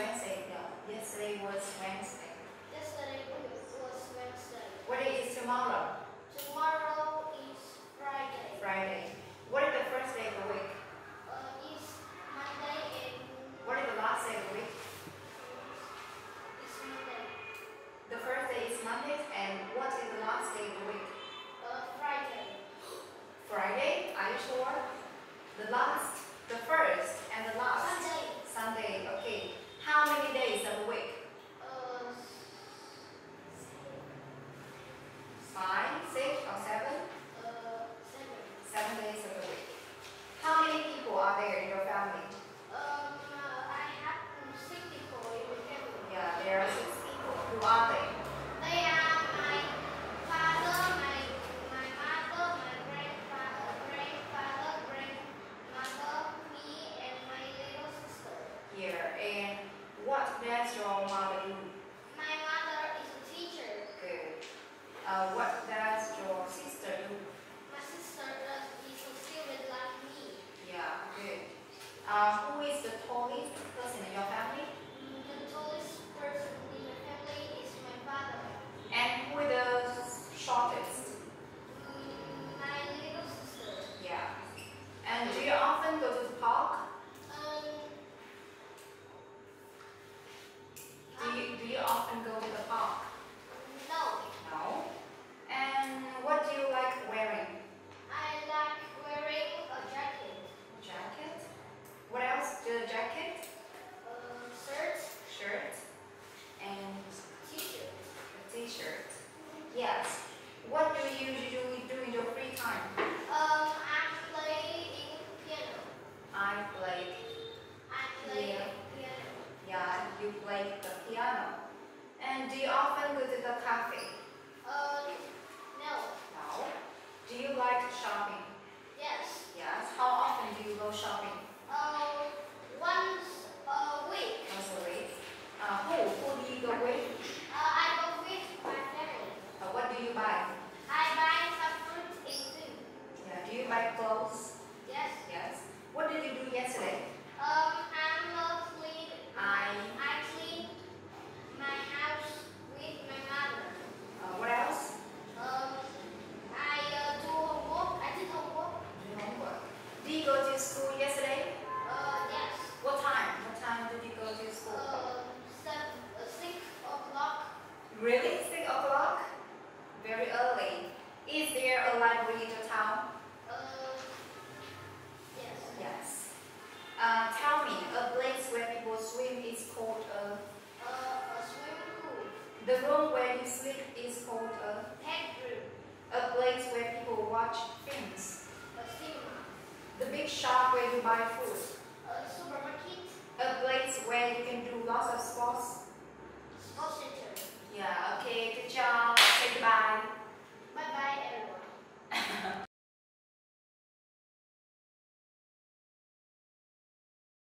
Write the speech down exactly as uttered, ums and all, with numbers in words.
Wednesday. Yeah. Yesterday was Wednesday. Yesterday was Wednesday. What day is tomorrow? Tomorrow is Friday. Friday. What is the first day of the week? Uh, is Monday and What is the last day of the week? is Monday. The first day is Monday, and what is the last day of the week? Uh, Friday. Friday? Are you sure? The last, the first, and the last. Sunday. Sunday. Okay. How many days of the week? Uh, Five, six, or seven? uh, seven. Seven days of the week. How many people are there in your family? Um, uh, I have six people in the family. Yeah, there are six people. Who are they? They are my father, my my mother, my grandfather, grandfather, grandmother, me, and my little sister. Here. And what does your mother do? My mother is a teacher. Good. Uh, what does your sister do? My sister does is a student like me. Yeah, good. Uh, who is the tallest person in your family? Mm, The tallest person in the family is my father. And who is the shortest? Mm, My little sister. Yeah. And do you often go to the park? Um, Do you, do you often go to the park? no, No. And what do you like wearing? I like wearing a jacket. Jacket? What else? The jacket? Uh, shirt, Shirt? And t-shirt. a t-shirt? Yes. What do you usually do in your free time? Um, I play piano. I play. I play Yeah. piano. Yeah, you play the piano. And do you often go to the cafe? Uh, no. No. Do you like shopping? Yes. Yes. How often do you go shopping? Uh, once a week. Once a week. Uh, who? Who do you go with? Uh, I go with my family. Uh, what do you buy? I buy some fruit and food. Yeah. Do you buy clothes? Yes. Yes. What did you do yesterday? Um, I'm not clean. I. I clean my house with my mother. Uh, what else? Um, I uh, do homework. I did homework. Do homework. Did you go to school yesterday? Uh, yes. What time? What time did you go to school? Uh, seven, uh, six o'clock. Really? Six o'clock? Very early. Is there a library in your town? Uh, yes. Yes. Uh, tell me, a place where people swim is called a. Uh, a swimming pool. The room where you sleep is called a. Bedroom. A place where people watch films. A cinema. The big shop where you buy food. A supermarket. A place where you can do lots